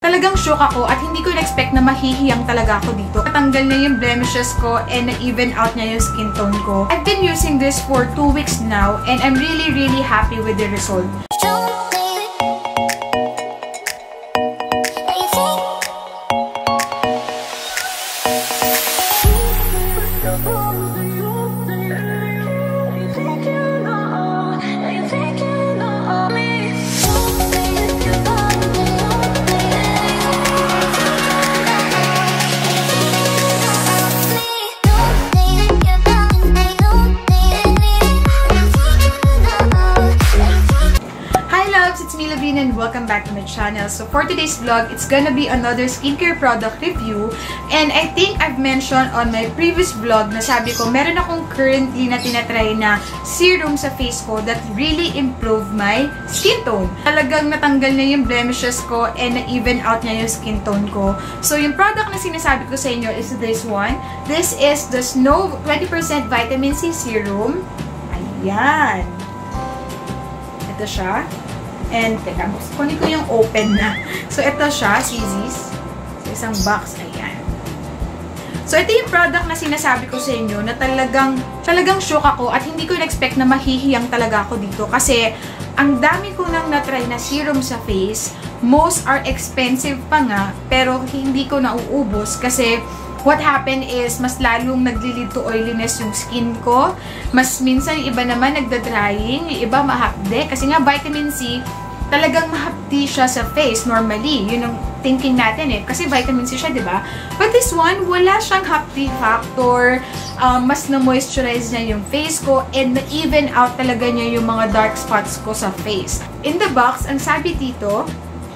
Talagang shock ako at hindi ko na-expect na mahihiyang talaga ako dito. Natanggal na yung blemishes ko and na-even out niya yung skin tone ko. I've been using this for 2 weeks now and I'm really happy with the result. Lavin and welcome back to my channel. So for today's vlog, it's gonna be another skincare product review. And I think I've mentioned on my previous vlog na sabi ko, meron akong currently na tinatry na serum sa face ko that really improved my skin tone. Talagang natanggal na yung blemishes ko and na-even out niya yung skin tone ko. So yung product na sinasabi ko sa inyo is this one. This is the Snow 20% Vitamin C Serum. Ayan. Ito siya. And, teka, kunin ko yung open na. So, ito siya, scissors. So, isang box, ayan. So, ito yung product na sinasabi ko sa inyo na talagang shock ako at hindi ko na-expect na mahihiyang talaga ako dito. Kasi, ang dami ko nang na-try na serum sa face. Most are expensive pa nga, pero hindi ko nauubos kasi what happened is, mas lalong nagli-lead to oiliness yung skin ko. Mas minsan, yung iba naman nagda-drying, yung iba mahapde. Kasi nga, vitamin C, talagang mahapdi siya sa face normally. Yun ang thinking natin eh. Kasi vitamin C siya, di ba? But this one, wala siyang hapdi factor. Mas na-moisturize niya yung face ko and na-even out talaga niya yung mga dark spots ko sa face. In the box, ang sabi dito,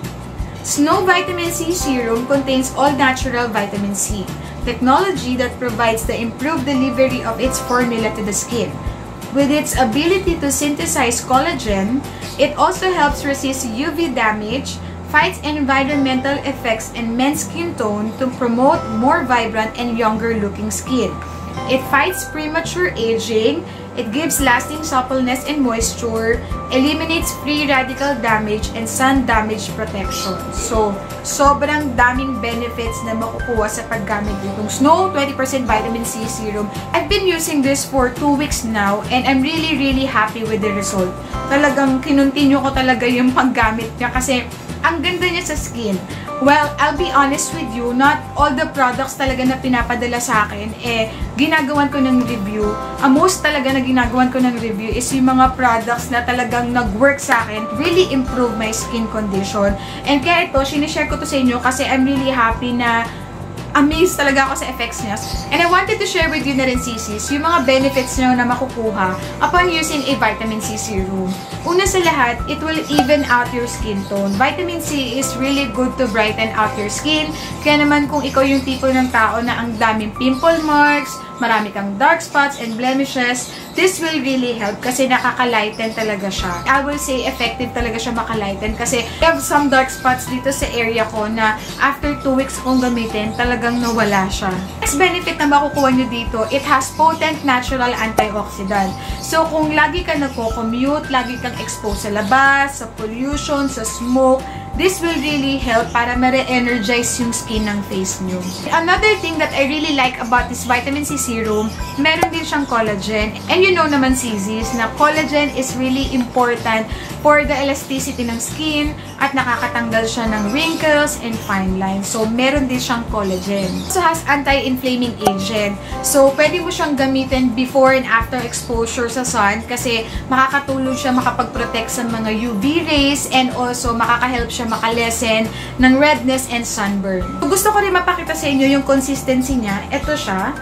Snow Vitamin C Serum contains all natural vitamin C. Technology that provides the improved delivery of its formula to the skin. With its ability to synthesize collagen, it also helps resist UV damage, fights environmental effects and men's skin tone to promote more vibrant and younger looking skin. It fights premature aging, it gives lasting suppleness and moisture, eliminates free radical damage and sun damage protection. So, sobrang daming benefits na makukuha sa paggamit nitong Snow 20% Vitamin C Serum. I've been using this for 2 weeks now and I'm really happy with the result. Talagang kinontinue ko talaga yung paggamit niya kasi ang ganda niya sa skin. Well, I'll be honest with you, not all the products talaga na pinapadala sa akin, ginagawan ko ng review. Most talaga na ginagawan ko ng review is yung mga products na talagang nag-work sa akin, really improve my skin condition. And kaya ito, sinishare ko to sa inyo kasi I'm really happy na amazed talaga ako sa effects niya. And I wanted to share with you na rin, sisis, yung mga benefits nyo na makukuha upon using a vitamin C serum. Una sa lahat, it will even out your skin tone. Vitamin C is really good to brighten out your skin. Kaya naman kung ikaw yung tipo ng tao na ang daming pimple marks, marami kang dark spots and blemishes, this will really help kasi nakaka-lighten talaga siya. I will say effective talaga siya maka-lighten kasi I have some dark spots dito sa area ko na after 2 weeks kong gamitin, talagang nawala siya. Next benefit na makukuha nyo dito, it has potent natural antioxidant. So kung lagi ka nagko-commute, lagi kang exposed sa labas, sa pollution, sa smoke, this will really help para ma-re-energize yung skin ng face nyo. Another thing that I really like about this vitamin C serum, meron din siyang collagen. And you know naman, sisis, na collagen is really important for the elasticity ng skin at nakakatanggal siya ng wrinkles and fine lines. So, meron din siyang collagen. It also has anti-inflaming agent. So, pwede mo siyang gamitin before and after exposure sa sun kasi makakatulong siya makapag-protect sa mga UV rays and also makaka-help siya makalesen ng redness and sunburn. Gusto ko rin mapakita sa inyo yung consistency niya. Ito siya.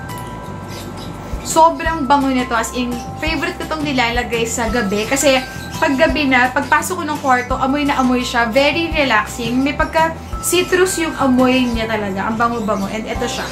Sobrang bango nito. As in, favorite ko itong nilalagay sa gabi kasi pag gabi na, pagpasok ko ng kwarto, amoy na amoy siya. Very relaxing. May pagka-citrus yung amoy niya talaga. Ang bango-bango. And ito siya.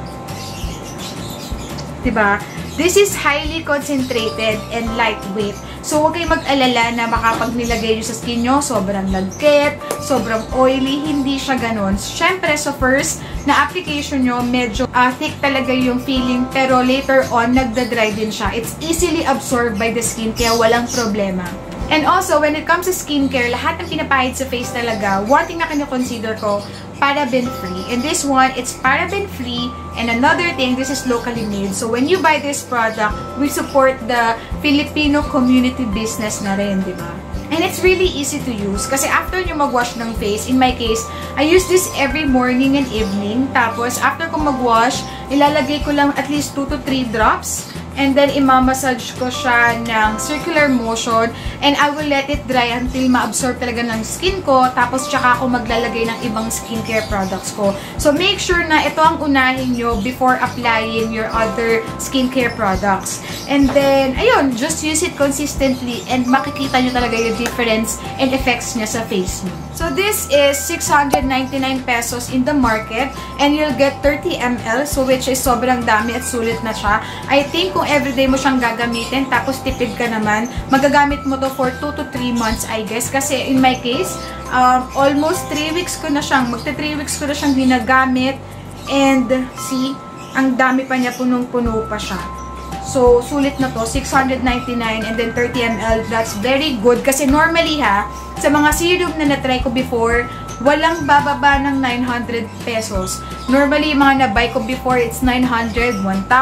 Diba? This is highly concentrated and lightweight. So, huwag kayong mag-alala na baka pag nilagay nyo sa skin nyo, sobrang lagkit, sobrang oily, hindi siya ganun. Siyempre, so first, na application nyo, medyo thick talaga yung feeling, pero later on, nagda-dry din siya. It's easily absorbed by the skin, kaya walang problema. And also, when it comes to skincare, lahat ng pinapahid sa face talaga, one thing na kino-consider ko, paraben-free. And this one, it's paraben-free. And another thing, this is locally made. So, when you buy this product, we support the Filipino community business na rin, di ba? And it's really easy to use. Kasi after nyo mag-wash ng face, in my case, I use this every morning and evening. Tapos, after ko mag-wash, ilalagay ko lang at least 2 to 3 drops. And then, imamassage ko siya ng circular motion. And I will let it dry until ma-absorb talaga ng skin ko. Tapos, tsaka ako maglalagay ng ibang skincare products ko. So, make sure na ito ang unahin nyo before applying your other skincare products. And then, ayun, just use it consistently and makikita nyo talaga yung difference and effects niya sa face nyo. So, this is 699 pesos in the market. And you'll get 30 ml. So, which is sobrang dami at sulit na siya. I think kung everyday mo siyang gagamitin, tapos tipid ka naman, magagamit mo to for 2 to 3 months, I guess. Kasi in my case, almost 3 weeks ko na siyang, magta 3 weeks ko na siyang ginagamit. And, see, ang dami pa niya, punong-puno pa siya. So, sulit na to, 699 and then 30 ml, that's very good. Kasi normally sa mga serum na na-try ko before, walang bababa ng 900 pesos. Normally, yung mga na-buy ko before, it's 900, 1,000,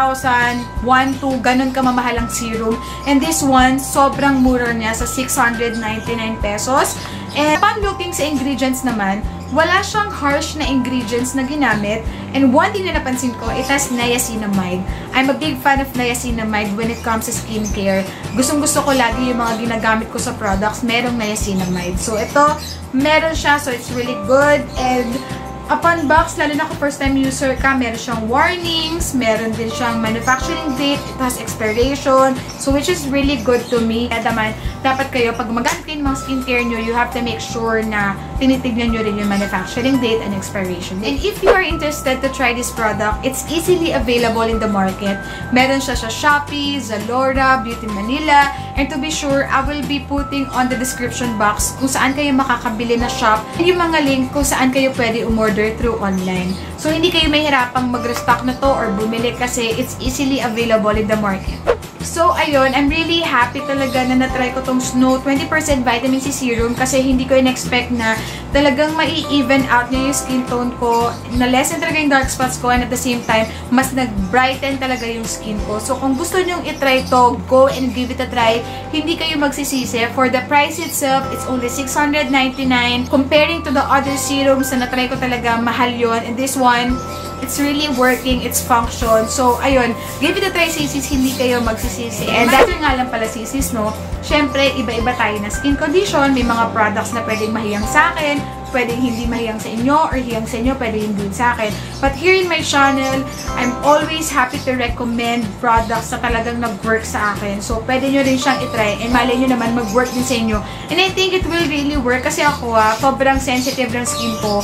1,2, ganun kamahalang serum. And this one, sobrang mura niya sa 699 pesos. And upon looking sa ingredients naman, wala siyang harsh na ingredients na ginamit. And one thing na napansin ko, it has niacinamide. I'm a big fan of niacinamide when it comes to skincare. Gustong-gusto ko lagi yung mga ginagamit ko sa products, merong niacinamide. So, ito, meron siya. So, it's really good. And upon box, lalo na kung first time user ka, meron siyang warnings, meron din siyang manufacturing date, it has expiration, so which is really good to me. Kaya naman, dapat kayo, pag magamit kayo ng mga skincare nyo, you have to make sure na tinitignan nyo rin yung manufacturing date and expiration date. And if you are interested to try this product, it's easily available in the market. Meron siya sa Shopee, Zalora, Beauty Manila, and to be sure, I will be putting on the description box kung saan kayo makakabili na shop, and yung mga link kung saan kayo pwede umorder through online. So, hindi kayo mahirapang mag-restock na to or bumili kasi it's easily available in the market. So, ayun, I'm really happy talaga na na-try ko tong Snow 20% Vitamin C Serum kasi hindi ko in-expect na talagang mai-even out niya yung skin tone ko, na lessen talaga yung dark spots ko, and at the same time, mas nag-brighten talaga yung skin ko. So, kung gusto nyong i-try to, go and give it a try. Hindi kayo magsisisi. For the price itself, it's only 699. Comparing to the other serums na na-try ko talaga, mahal yon. And this one, it's really working, it's function. So, ayun, give it a try, sisis, hindi kayo magsisisi. And dahil nga lang pala, sisis, no, syempre, iba-iba tayo na skin condition. May mga products na pwedeng mahiyang sa akin, pwedeng hindi mahiyang sa inyo, or hiyang sa inyo, pwedeng hindi sa akin. But here in my channel, I'm always happy to recommend products na talagang nag-work sa akin. So, pwede nyo rin siyang itry, and malay nyo naman mag-work din sa inyo. And I think it will really work kasi ako, sobrang sensitive ng skin ko.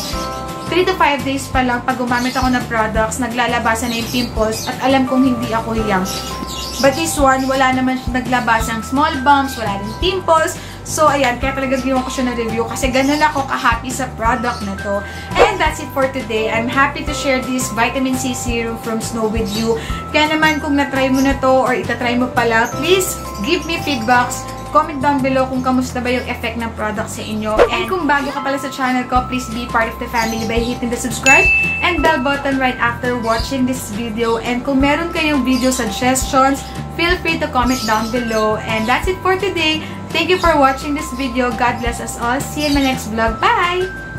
3 to 5 days pa lang, pag gumamit ako ng products, naglalabasan na yung pimples at alam kong hindi ako hiyang. But this one, wala naman naglabasang small bumps, wala rin pimples. So, ayan, kaya talaga ginawa ko siya na review kasi ganun ako ka-happy sa product na to. And that's it for today. I'm happy to share this Vitamin C Serum from Snow with you. Kaya naman, kung na-try mo na to or itatry mo pala, please give me feedbacks. Comment down below kung kamusta ba yung effect ng product sa inyo. And kung bago ka pala sa channel ko, please be part of the family by hitting the subscribe and bell button right after watching this video. And kung meron kayong video suggestions, feel free to comment down below. And that's it for today. Thank you for watching this video. God bless us all. See you in my next vlog. Bye!